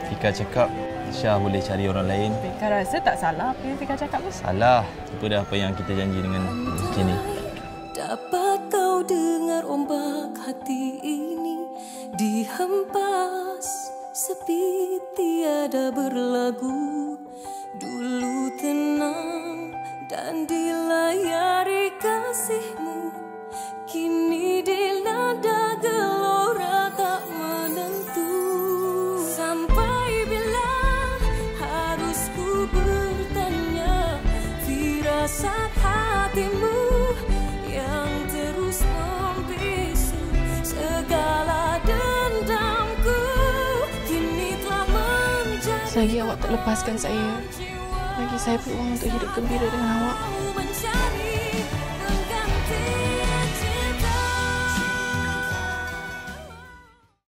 Fika cakap Syah boleh cari orang lain. Fika rasa tak salah apa yang Fika cakap tu? Salah. Itu dah apa yang kita janji dengan Kini. Dapat kau dengar ombak hati ini dihempas sepi tiada berlagu. Dulu tenang dan dilayari kasihmu, kini dilanda gelora tak menentu. Sampai bila harus ku bertanya, firasat hatimu yang terus membisu segala dendamku kini telah menjadi. Selagi awak tak lepaskan saya, bagi saya peluang untuk hidup gembira dengan awak.